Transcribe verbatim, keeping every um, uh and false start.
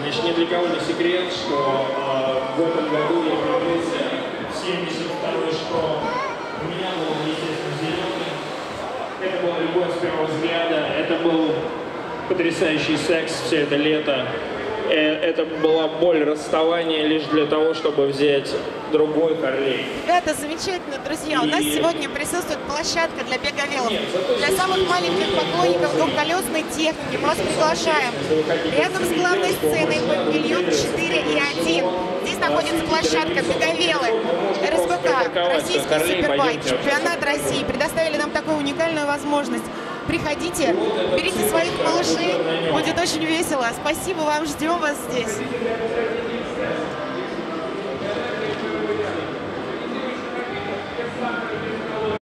Значит, ни для кого не секрет, что э, в этом году я появился в семьдесят второй школе. У меня был, естественно, зеленый. Это была любовь с первого взгляда. Это был потрясающий секс все это лето. Это была боль расставания лишь для того, чтобы взять другой Харлей. Ребята, замечательно, друзья. У нас сегодня присутствует площадка для беговелов. Для самых маленьких поклонников двухколесной техники мы вас приглашаем. Рядом с главной сценой павильон четыре и один. Здесь находится площадка беговелы. эр эс бэ ка, российский супербайк, чемпионат России. Предоставили нам такую уникальную возможность. Приходите, берите своих малышей, будет очень весело. Спасибо вам, ждем вас здесь.